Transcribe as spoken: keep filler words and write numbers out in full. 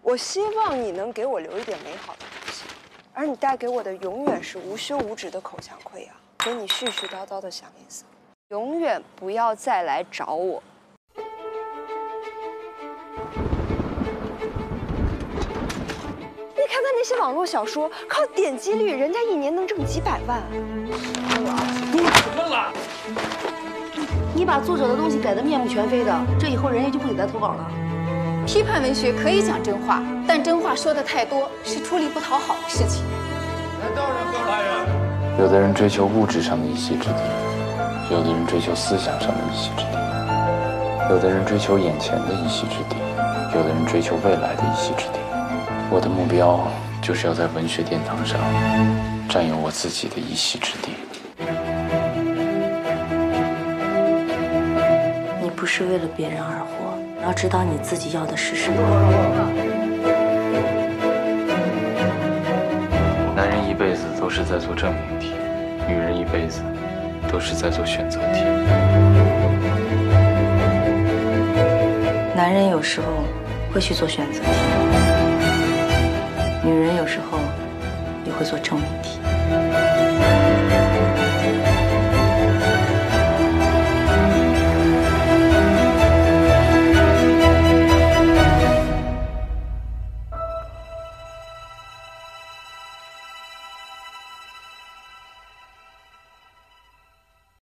我希望你能给我留一点美好的东西，而你带给我的永远是无休无止的口腔溃疡，给你絮絮叨叨的想脸色，永远不要再来找我。你看看那些网络小说，靠点击率，人家一年能挣几百万。 都什么了？ 你把作者的东西改得面目全非的，这以后人家就不给咱投稿了。 批判文学可以讲真话，但真话说的太多是出力不讨好的事情。 难道让高大人？ 有的人追求物质上的一席之地，有的人追求思想上的一席之地，有的人追求眼前的一席之地，有的人追求未来的一席之地。我的目标就是要在文学殿堂上占有我自己的一席之地。 你不是为了别人而活。 要知道你自己要的是什么。 男人一辈子都是在做证明题，女人一辈子都是在做选择题。 男人有时候会去做选择题，女人有时候也会做证明题。